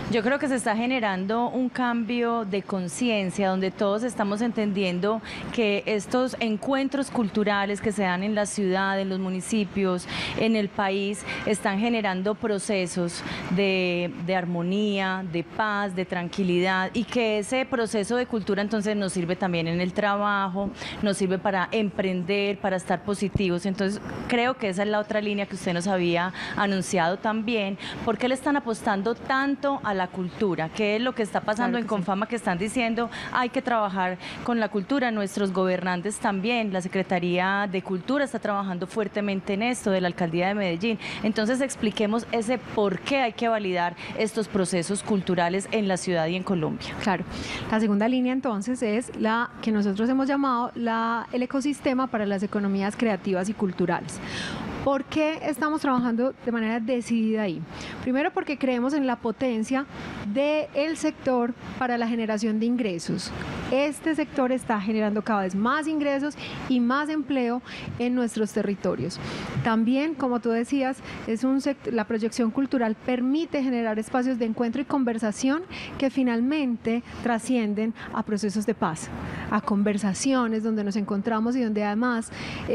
Yo creo que se está generando un cambio de conciencia donde todos estamos entendiendo que estos encuentros culturales que se dan en la ciudad, en los municipios, en el país, están generando procesos de armonía, de paz, de tranquilidad, y que ese proceso de cultura entonces nos sirve también en el trabajo, nos sirve para emprender, para estar positivos. Entonces creo que esa es la otra línea que usted nos había anunciado también. ¿Por qué le están apostando tanto a la cultura? ¿Qué es lo que está pasando en Confama que están diciendo hay que trabajar con la cultura? Nuestros gobernantes también, la Secretaría de Cultura está trabajando fuertemente en esto, de la Alcaldía de Medellín. Entonces expliquemos ese por qué hay que validar estos procesos culturales en la ciudad y en Colombia. Claro, la segunda línea entonces es la que nosotros hemos llamado el ecosistema para las economías creativas y culturales. ¿Por qué estamos trabajando de manera decidida ahí? Primero, porque creemos en la potencia del sector para la generación de ingresos. Este sector está generando cada vez más ingresos y más empleo en nuestros territorios. También, como tú decías, la proyección cultural permite generar espacios de encuentro y conversación que finalmente trascienden a procesos de paz, a conversaciones donde nos encontramos y donde además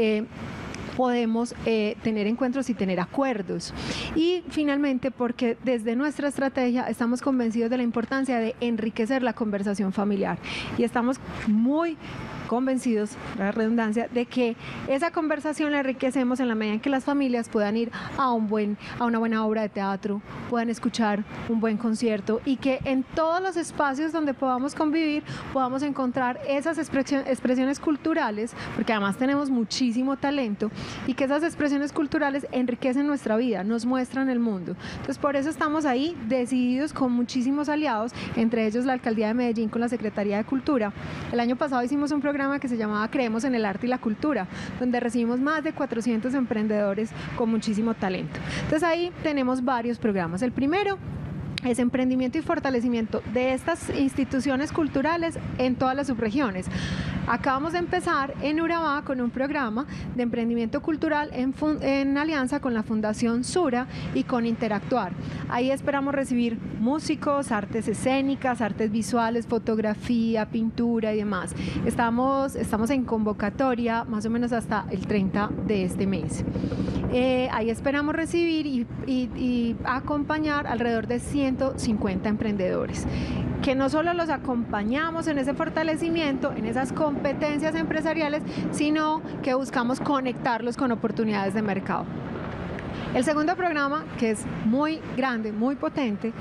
podemos tener encuentros y tener acuerdos. Y finalmente, porque desde nuestra estrategia estamos convencidos de la importancia de enriquecer la conversación familiar y estamos muy convencidos, la redundancia, de que esa conversación la enriquecemos en la medida en que las familias puedan ir a una buena obra de teatro, puedan escuchar un buen concierto y que en todos los espacios donde podamos convivir podamos encontrar esas expresiones culturales, porque además tenemos muchísimo talento, y que esas expresiones culturales enriquecen nuestra vida, nos muestran el mundo. Entonces por eso estamos ahí decididos con muchísimos aliados, entre ellos la Alcaldía de Medellín con la Secretaría de Cultura. El año pasado hicimos un programa que se llamaba Creemos en el Arte y la Cultura, donde recibimos más de 400 emprendedores con muchísimo talento. Entonces ahí tenemos varios programas. El primero es emprendimiento y fortalecimiento de estas instituciones culturales en todas las subregiones. Acabamos de empezar en Urabá con un programa de emprendimiento cultural en alianza con la Fundación Sura y con Interactuar. Ahí esperamos recibir músicos, artes escénicas, artes visuales, fotografía, pintura y demás. Estamos en convocatoria más o menos hasta el 30 de este mes. Ahí esperamos recibir y acompañar alrededor de 150 emprendedores, que no solo los acompañamos en ese fortalecimiento, en esas competencias empresariales, sino que buscamos conectarlos con oportunidades de mercado. El segundo programa, que es muy grande, muy potente,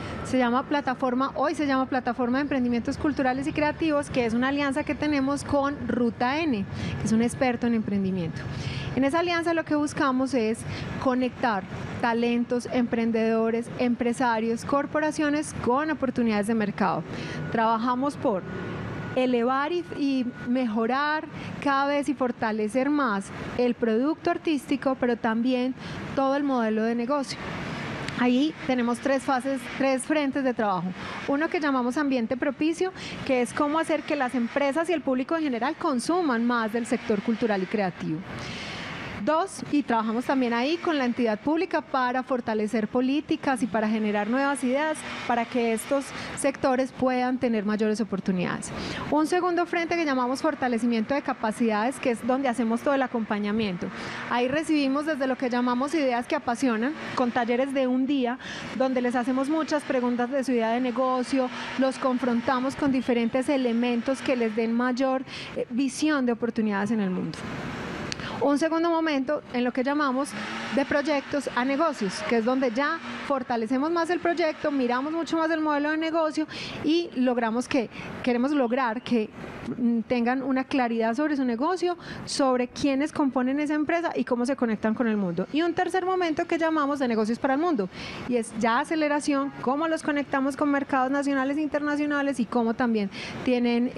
hoy se llama Plataforma de Emprendimientos Culturales y Creativos, que es una alianza que tenemos con Ruta N, que es un experto en emprendimiento. En esa alianza lo que buscamos es conectar talentos, emprendedores, empresarios, corporaciones con oportunidades de mercado. Trabajamos por elevar y mejorar cada vez y fortalecer más el producto artístico, pero también todo el modelo de negocio. Ahí tenemos tres frentes de trabajo. Uno que llamamos ambiente propicio, que es cómo hacer que las empresas y el público en general consuman más del sector cultural y creativo. Dos, y trabajamos también ahí con la entidad pública para fortalecer políticas y para generar nuevas ideas para que estos sectores puedan tener mayores oportunidades. Un segundo frente que llamamos fortalecimiento de capacidades, que es donde hacemos todo el acompañamiento. Ahí recibimos desde lo que llamamos ideas que apasionan, con talleres de un día, donde les hacemos muchas preguntas de su idea de negocio, los confrontamos con diferentes elementos que les den mayor visión de oportunidades en el mundo. Un segundo momento en lo que llamamos de proyectos a negocios, que es donde ya fortalecemos más el proyecto, miramos mucho más el modelo de negocio y queremos lograr que tengan una claridad sobre su negocio, sobre quiénes componen esa empresa y cómo se conectan con el mundo. Y un tercer momento que llamamos de negocios para el mundo, y es ya aceleración, cómo los conectamos con mercados nacionales e internacionales y cómo también tienen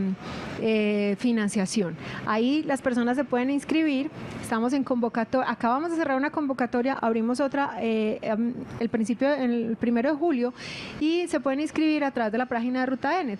financiación. Ahí las personas se pueden inscribir, estamos en convocatoria, acabamos de cerrar una convocatoria, abrimos otra el 1 de julio y se pueden inscribir a través de la página de Ruta N,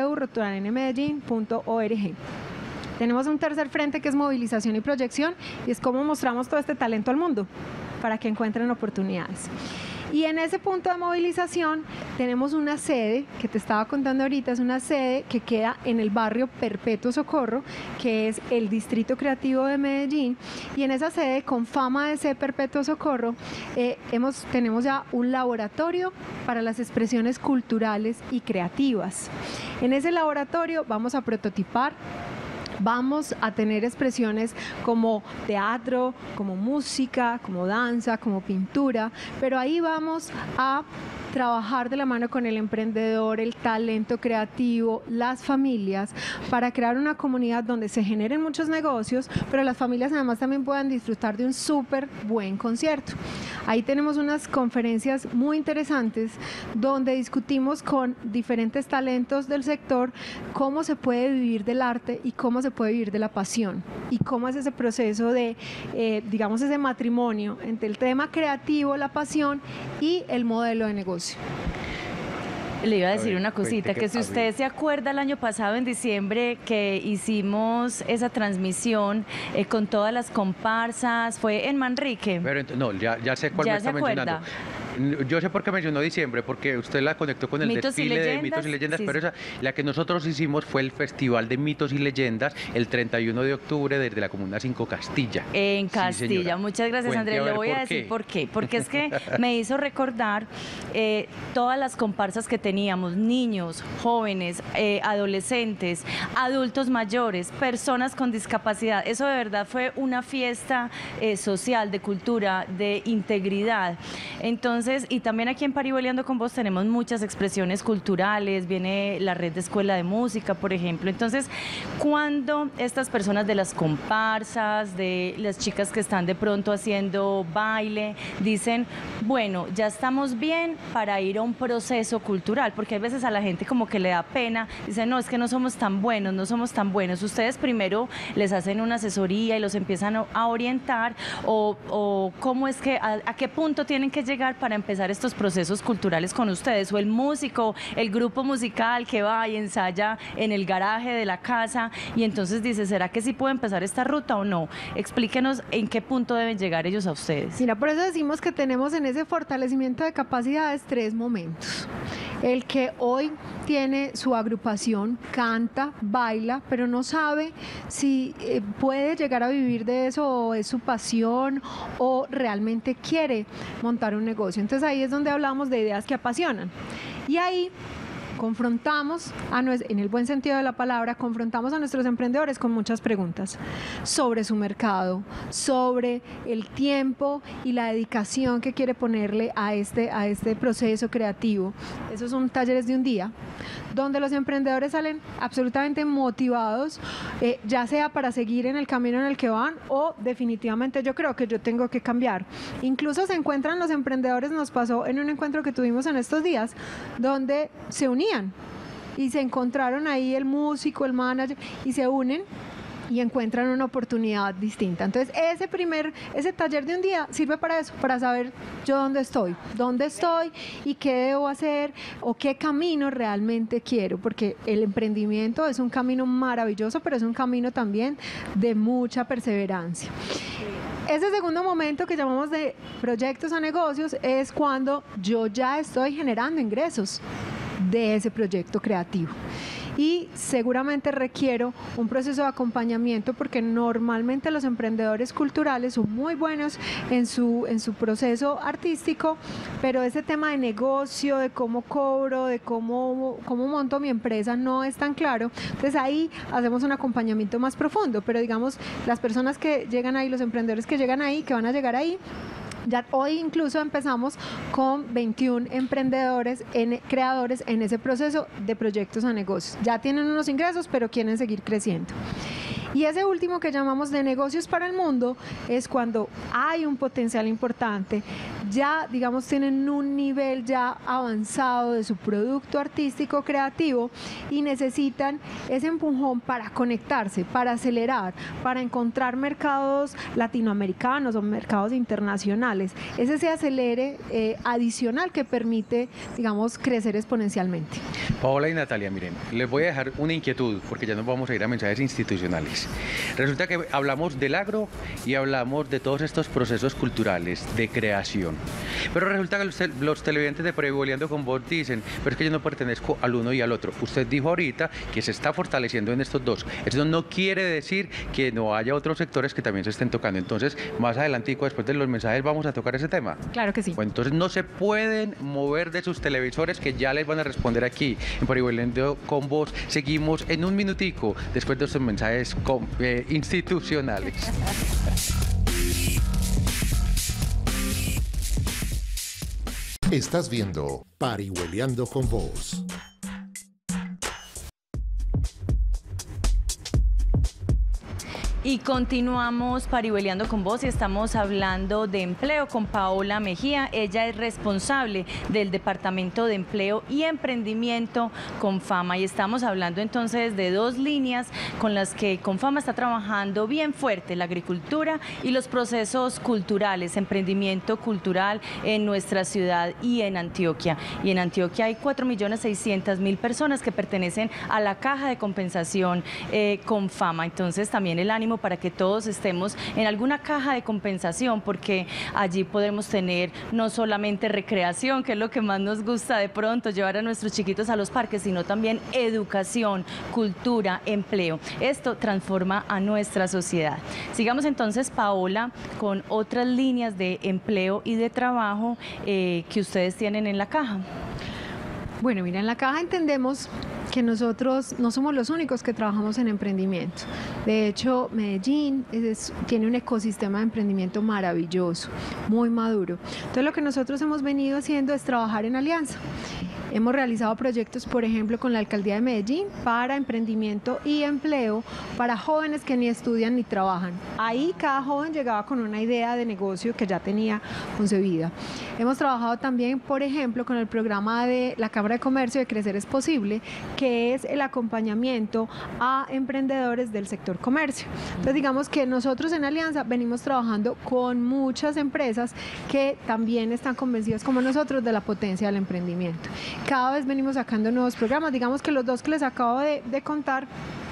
www.rutanmedellin.org. Tenemos un tercer frente que es movilización y proyección y es cómo mostramos todo este talento al mundo para que encuentren oportunidades. Y en ese punto de movilización tenemos una sede, que te estaba contando ahorita, es una sede que queda en el barrio Perpetuo Socorro, que es el Distrito Creativo de Medellín, y en esa sede, con fama de ser Perpetuo Socorro, tenemos ya un laboratorio para las expresiones culturales y creativas. En ese laboratorio vamos a prototipar, vamos a tener expresiones como teatro, como música, como danza, como pintura, pero ahí vamos a trabajar de la mano con el emprendedor, el talento creativo, las familias, para crear una comunidad donde se generen muchos negocios, pero las familias además también puedan disfrutar de un súper buen concierto. Ahí tenemos unas conferencias muy interesantes donde discutimos con diferentes talentos del sector cómo se puede vivir del arte y cómo se puede vivir de la pasión, y cómo es ese proceso de, digamos, ese matrimonio entre el tema creativo, la pasión y el modelo de negocio. Le iba a decir una cosita, que si usted se acuerda el año pasado en diciembre que hicimos esa transmisión con todas las comparsas, fue en Manrique. Pero no, ya sé cuál me está mencionando. Yo sé por qué mencionó diciembre, porque usted la conectó con el desfile de mitos y leyendas, sí, pero esa, la que nosotros hicimos fue el Festival de Mitos y Leyendas el 31 de octubre desde la Comuna 5 Castilla. En Castilla, sí, muchas gracias, Andrés. Le voy a decir por qué. Porque es que me hizo recordar todas las comparsas que teníamos, niños, jóvenes, adolescentes, adultos mayores, personas con discapacidad. Eso de verdad fue una fiesta social, de cultura, de integridad. Entonces, y también aquí en Parihueliando con Vos tenemos muchas expresiones culturales, viene la red de escuela de música, por ejemplo. Entonces, cuando estas personas de las comparsas, de las chicas que están de pronto haciendo baile, dicen, bueno, ya estamos bien para ir a un proceso cultural, porque hay veces a la gente como que le da pena, dicen, no, es que no somos tan buenos, no somos tan buenos. Ustedes primero les hacen una asesoría y los empiezan a orientar, o cómo es que, a qué punto tienen que llegar para empezar estos procesos culturales con ustedes, o el músico, el grupo musical que va y ensaya en el garaje de la casa y entonces dice, ¿será que sí puedo empezar esta ruta o no? Explíquenos en qué punto deben llegar ellos a ustedes. Mira, por eso decimos que tenemos en ese fortalecimiento de capacidades 3 momentos. El que hoy tiene su agrupación, canta, baila, pero no sabe si puede llegar a vivir de eso, o es su pasión, o realmente quiere montar un negocio. Entonces ahí es donde hablamos de ideas que apasionan. Y ahí confrontamos, en el buen sentido de la palabra, confrontamos a nuestros emprendedores con muchas preguntas sobre su mercado, sobre el tiempo y la dedicación que quiere ponerle a este proceso creativo. Esos son talleres de un día, donde los emprendedores salen absolutamente motivados, ya sea para seguir en el camino en el que van, o definitivamente yo creo que yo tengo que cambiar. Incluso se encuentran los emprendedores, nos pasó en un encuentro que tuvimos en estos días, donde se unían y se encontraron ahí el músico, el manager, y se unen y encuentran una oportunidad distinta. Entonces ese taller de un día sirve para eso, para saber yo dónde estoy y qué debo hacer, o qué camino realmente quiero, porque el emprendimiento es un camino maravilloso, pero es un camino también de mucha perseverancia. Ese segundo momento que llamamos de proyectos a negocios es cuando yo ya estoy generando ingresos de ese proyecto creativo. Y seguramente requiero un proceso de acompañamiento, porque normalmente los emprendedores culturales son muy buenos en su proceso artístico, pero ese tema de negocio, de cómo cobro, de cómo monto mi empresa, no es tan claro. Entonces ahí hacemos un acompañamiento más profundo, pero digamos, las personas que llegan ahí, los emprendedores que llegan ahí, que van a llegar ahí, ya hoy incluso empezamos con 21 emprendedores, creadores en ese proceso de proyectos a negocios. Ya tienen unos ingresos, pero quieren seguir creciendo. Y ese último que llamamos de negocios para el mundo es cuando hay un potencial importante, ya digamos tienen un nivel ya avanzado de su producto artístico creativo y necesitan ese empujón para conectarse, para acelerar, para encontrar mercados latinoamericanos o mercados internacionales. Es ese acelere adicional que permite, digamos, crecer exponencialmente. Paola y Natalia, miren, les voy a dejar una inquietud porque ya nos vamos a ir a mensajes institucionales. Resulta que hablamos del agro y hablamos de todos estos procesos culturales de creación. Pero resulta que los televidentes de Parihueliando con Vos dicen, pero es que yo no pertenezco al uno y al otro. Usted dijo ahorita que se está fortaleciendo en estos dos. Eso no quiere decir que no haya otros sectores que también se estén tocando. Entonces, más adelantico, después de los mensajes, vamos a tocar ese tema. Claro que sí. Bueno, entonces no se pueden mover de sus televisores, que ya les van a responder aquí en Parihueliando con Vos. Seguimos en un minutico después de estos mensajes institucionales. Estás viendo Parihueliando con Vos. Y continuamos Parihueliando con Vos y estamos hablando de empleo con Paola Mejía. Ella es responsable del Departamento de Empleo y Emprendimiento Confama. Y estamos hablando entonces de dos líneas con las que Confama está trabajando bien fuerte: la agricultura y los procesos culturales, emprendimiento cultural en nuestra ciudad y en Antioquia. Y en Antioquia hay 4.600.000 personas que pertenecen a la caja de compensación Confama. Entonces también el ánimo para que todos estemos en alguna caja de compensación, porque allí podemos tener no solamente recreación, que es lo que más nos gusta de pronto, llevar a nuestros chiquitos a los parques, sino también educación, cultura, empleo. Esto transforma a nuestra sociedad. Sigamos entonces, Paola, con otras líneas de empleo y de trabajo que ustedes tienen en la caja. Bueno, mira, en la caja entendemos que nosotros no somos los únicos que trabajamos en emprendimiento. De hecho, Medellín tiene un ecosistema de emprendimiento maravilloso, muy maduro. Entonces, lo que nosotros hemos venido haciendo es trabajar en alianza. Hemos realizado proyectos, por ejemplo, con la Alcaldía de Medellín para emprendimiento y empleo para jóvenes que ni estudian ni trabajan. Ahí cada joven llegaba con una idea de negocio que ya tenía concebida. Hemos trabajado también, por ejemplo, con el programa de la Cámara de Comercio de Crecer es Posible, que es el acompañamiento a emprendedores del sector comercio. Entonces, digamos que nosotros en Alianza venimos trabajando con muchas empresas que también están convencidas como nosotros de la potencia del emprendimiento. Cada vez venimos sacando nuevos programas. Digamos que los dos que les acabo de contar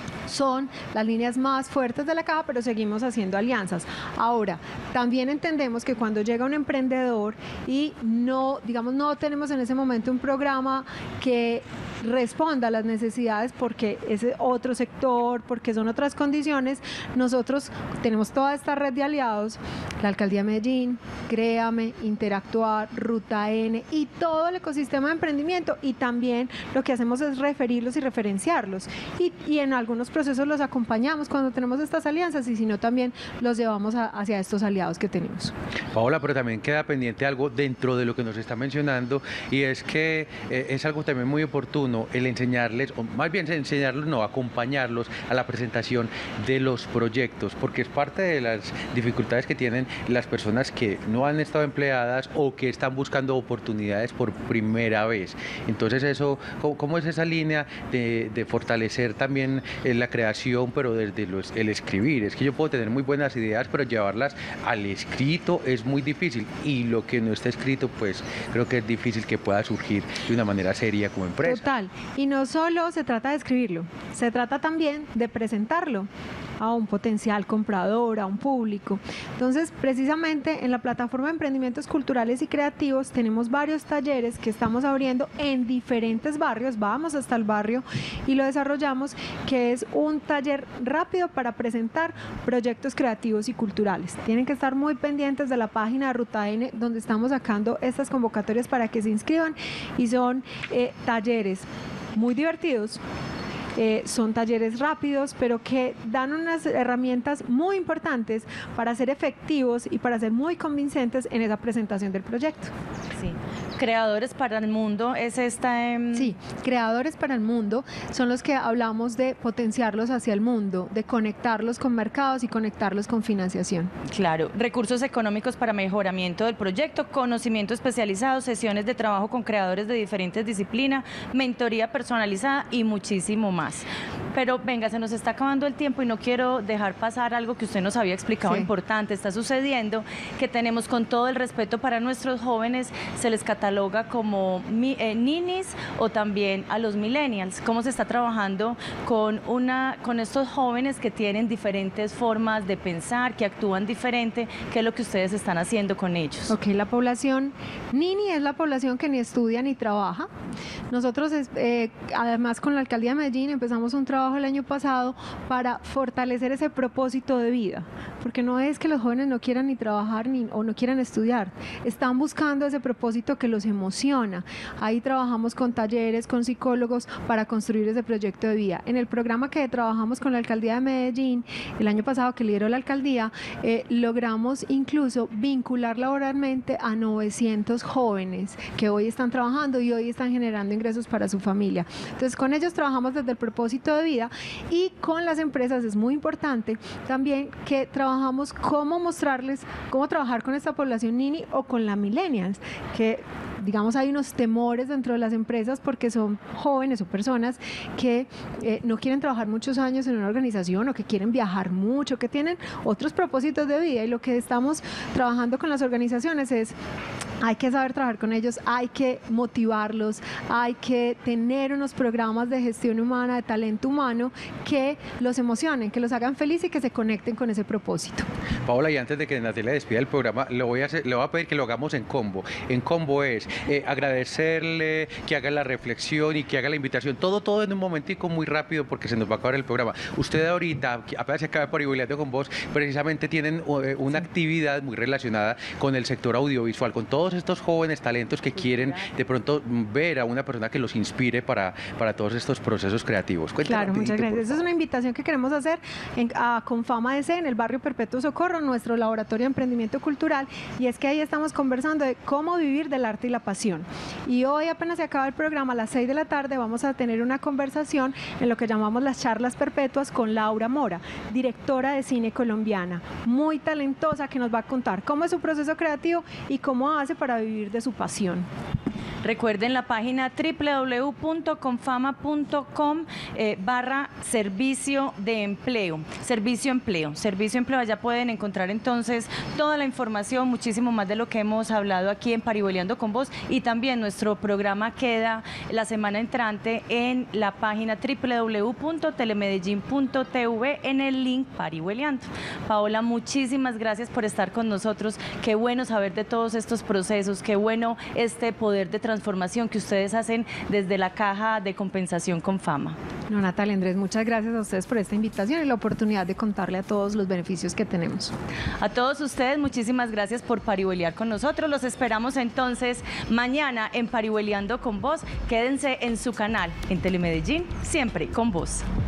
son las líneas más fuertes de la caja, pero seguimos haciendo alianzas. Ahora, también entendemos que cuando llega un emprendedor y no tenemos en ese momento un programa que responda a las necesidades porque es otro sector, porque son otras condiciones, nosotros tenemos toda esta red de aliados, la Alcaldía de Medellín, Créame, Interactuar, Ruta N y todo el ecosistema de emprendimiento, y también lo que hacemos es referirlos y referenciarlos, y en algunos procesos los acompañamos cuando tenemos estas alianzas, y si no también los llevamos hacia estos aliados que tenemos. Paola, pero también queda pendiente algo dentro de lo que nos está mencionando, y es que es algo también muy oportuno el enseñarles, o más bien enseñarlos, no, acompañarlos a la presentación de los proyectos, porque es parte de las dificultades que tienen las personas que no han estado empleadas o que están buscando oportunidades por primera vez. Entonces eso, ¿cómo es esa línea de fortalecer también la creación, pero desde el escribir? Es que yo puedo tener muy buenas ideas, pero llevarlas al escrito es muy difícil, y lo que no está escrito, pues creo que es difícil que pueda surgir de una manera seria como empresa. Total, y no solo se trata de escribirlo, se trata también de presentarlo a un potencial comprador, a un público. Entonces, precisamente en la plataforma de emprendimientos culturales y creativos tenemos varios talleres que estamos abriendo en diferentes barrios, vamos hasta el barrio y lo desarrollamos, que es un taller rápido para presentar proyectos creativos y culturales. Tienen que estar muy pendientes de la página de Ruta N, donde estamos sacando estas convocatorias para que se inscriban, y son talleres muy divertidos. Son talleres rápidos, pero que dan unas herramientas muy importantes para ser efectivos y para ser muy convincentes en esa presentación del proyecto. Sí. Creadores para el Mundo es esta... Sí, Creadores para el Mundo son los que hablamos de potenciarlos hacia el mundo, de conectarlos con mercados y conectarlos con financiación. Claro, recursos económicos para mejoramiento del proyecto, conocimiento especializado, sesiones de trabajo con creadores de diferentes disciplinas, mentoría personalizada y muchísimo más. Pero venga, se nos está acabando el tiempo y no quiero dejar pasar algo que usted nos había explicado Sí. importante. Está sucediendo que tenemos, con todo el respeto para nuestros jóvenes, se les cataloga como ninis o también a los millennials. ¿Cómo se está trabajando con estos jóvenes que tienen diferentes formas de pensar, que actúan diferente? ¿Qué es lo que ustedes están haciendo con ellos? Ok, la población Nini es la población que ni estudia ni trabaja. Nosotros, además, con la Alcaldía de Medellín empezamos un trabajo el año pasado para fortalecer ese propósito de vida, porque no es que los jóvenes no quieran ni trabajar o no quieran estudiar, están buscando ese propósito que los emociona. Ahí trabajamos con talleres, con psicólogos para construir ese proyecto de vida. En el programa que trabajamos con la Alcaldía de Medellín, el año pasado que lideró la Alcaldía, logramos incluso vincular laboralmente a 900 jóvenes que hoy están trabajando y hoy están generando ingresos para su familia. Entonces, con ellos trabajamos desde el propósito de vida, y con las empresas es muy importante también que trabajamos cómo mostrarles cómo trabajar con esta población Nini o con la millennials, que digamos hay unos temores dentro de las empresas porque son jóvenes o personas que no quieren trabajar muchos años en una organización, o que quieren viajar mucho, que tienen otros propósitos de vida, y lo que estamos trabajando con las organizaciones es: hay que saber trabajar con ellos, hay que motivarlos, hay que tener unos programas de gestión humana, de talento humano, que los emocionen, que los hagan felices y que se conecten con ese propósito. Paola, y antes de que Natalia despida el programa, le voy a pedir que lo hagamos en combo. En combo es agradecerle, que haga la reflexión y que haga la invitación. Todo en un momentico, muy rápido, porque se nos va a acabar el programa. Usted ahorita, apenas se acaba de Parihueliando con Vos, precisamente tienen una actividad muy relacionada con el sector audiovisual, con todos estos jóvenes talentos que quieren de pronto ver a una persona que los inspire para todos estos procesos creativos. Cuéntame Claro, muchas rapidito, gracias. Esa es una invitación que queremos hacer a Confama DC, en el barrio Perpetuo Socorro, nuestro laboratorio de emprendimiento cultural, y es que ahí estamos conversando de cómo vivir del arte y la pasión. Y hoy, apenas se acaba el programa, a las 6 de la tarde vamos a tener una conversación en lo que llamamos las charlas perpetuas con Laura Mora, directora de cine colombiana, muy talentosa, que nos va a contar cómo es su proceso creativo y cómo hace para vivir de su pasión. Recuerden la página www.confama.com/servicio de empleo. Servicio empleo. Allá pueden encontrar entonces toda la información, muchísimo más de lo que hemos hablado aquí en Parihueliando con Vos, y también nuestro programa queda la semana entrante en la página www.telemedellin.tv en el link Parihueliando. Paola, muchísimas gracias por estar con nosotros. Qué bueno saber de todos estos procesos, qué bueno este poder de transformación que ustedes hacen desde la caja de compensación Confama. No, Natalia, Andrés, muchas gracias a ustedes por esta invitación y la oportunidad de contarle a todos los beneficios que tenemos. A todos ustedes, muchísimas gracias por parihueliar con nosotros. Los esperamos entonces mañana en Parihueliando con Vos. Quédense en su canal, en Telemedellín, siempre con Vos.